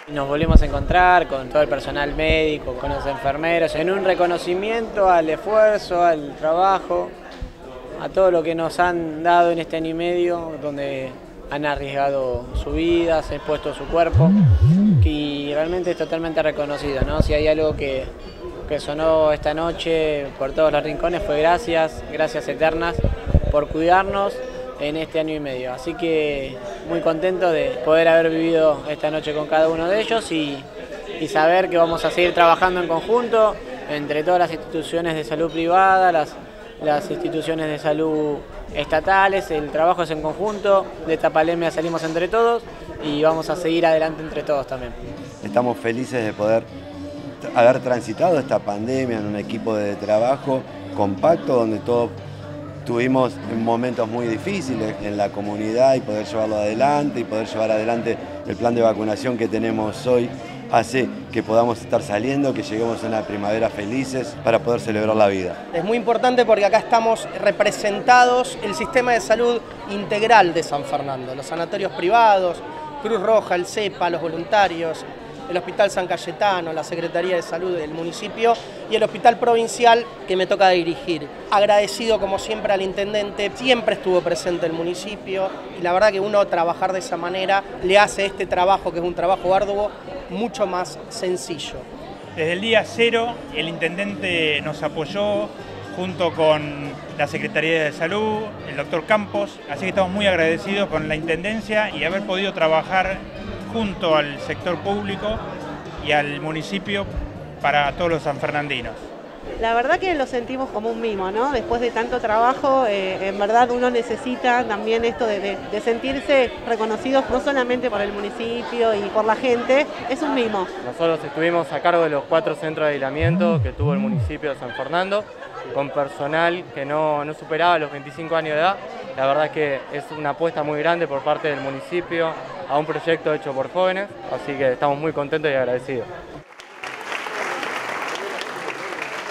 Nos volvimos a encontrar con todo el personal médico, con los enfermeros, en un reconocimiento al esfuerzo, al trabajo, a todo lo que nos han dado en este año y medio, donde han arriesgado su vida, se han puesto su cuerpo, y realmente es totalmente reconocido, ¿no? Si hay algo que sonó esta noche por todos los rincones fue gracias eternas por cuidarnos en este año y medio. Así que muy contento de poder haber vivido esta noche con cada uno de ellos y saber que vamos a seguir trabajando en conjunto entre todas las instituciones de salud privada, las instituciones de salud estatales. El trabajo es en conjunto, de esta pandemia salimos entre todos y vamos a seguir adelante entre todos también. Estamos felices de poder haber transitado esta pandemia en un equipo de trabajo compacto donde todos tuvimos momentos muy difíciles en la comunidad y poder llevarlo adelante y poder llevar adelante el plan de vacunación que tenemos hoy hace que podamos estar saliendo, que lleguemos a una primavera felices para poder celebrar la vida. Es muy importante porque acá estamos representados el sistema de salud integral de San Fernando, los sanatorios privados, Cruz Roja, el CEPA, los voluntarios, el Hospital San Cayetano, la Secretaría de Salud del municipio y el Hospital Provincial que me toca dirigir. Agradecido como siempre al intendente, siempre estuvo presente el municipio y la verdad que uno trabajar de esa manera le hace este trabajo, que es un trabajo arduo, mucho más sencillo. Desde el día cero el intendente nos apoyó junto con la Secretaría de Salud, el doctor Campos, así que estamos muy agradecidos con la intendencia y haber podido trabajar junto al sector público y al municipio para todos los sanfernandinos. La verdad que lo sentimos como un mimo, ¿no? Después de tanto trabajo, en verdad uno necesita también esto de sentirse reconocidos no solamente por el municipio y por la gente, es un mimo. Nosotros estuvimos a cargo de los 4 centros de aislamiento que tuvo el municipio de San Fernando, con personal que no superaba los 25 años de edad. La verdad es que es una apuesta muy grande por parte del municipio a un proyecto hecho por jóvenes, así que estamos muy contentos y agradecidos.